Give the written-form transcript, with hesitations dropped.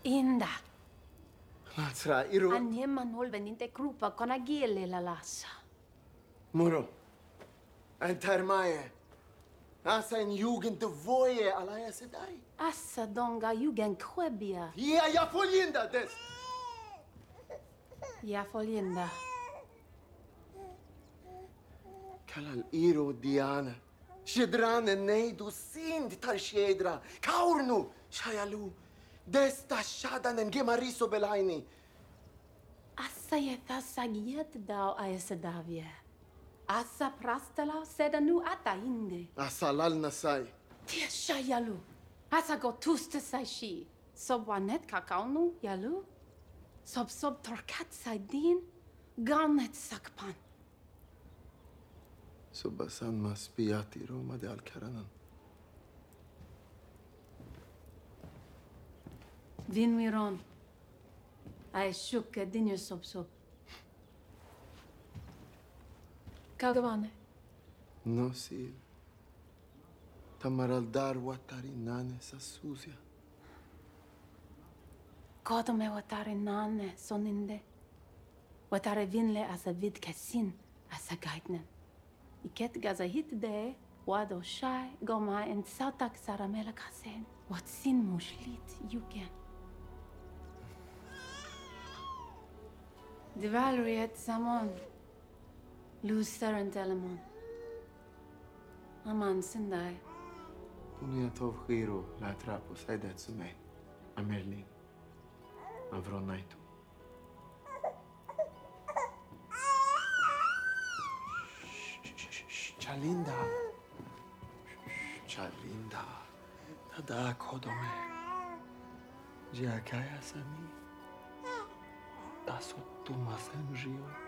Inda. Latra, iru... Anima nol veninte grupa con agile la lassa. Muro. Entermae. Asa in jugend de voje alla esedai. Assa donga jugen kwebia. Ja follinda des. Ja follinda. Kalal iro Diana. Shedrane neidu sind tar shedra. Kaurnu shayalu. Desta shadanen gemariso belaini. Assa jeta sagiet dao a esedavie. Assa prastela seda nu ata inde. Asa lal nasai. Tia shayalu. Assa go tuste sai shi. Sob wanet kakaunu yalu. Sob torkat sai din. Ganet sakpan. Subasan ma spiati Roma de Alcaranan. Vin miron. Ai shukke dinyo sob. Kagavane. No sil. Tamaral dar watari nane sa susia. Kodome watare nane soninde. Watare vinle asa vid kesin asa gaitnen. Iket gaza hit de wado shai goma en sautak saramela kasen. Wat sin mushlit yuken. De Valeriet samon. Lews Therin Telamon. Aman sindai. Punia tov giro Latra Posae Decume. Tamyrlin. Avronaitu. Chalinda. Chalinda. Tada kodome. Jiakaya sami. Tasot tumasen rio.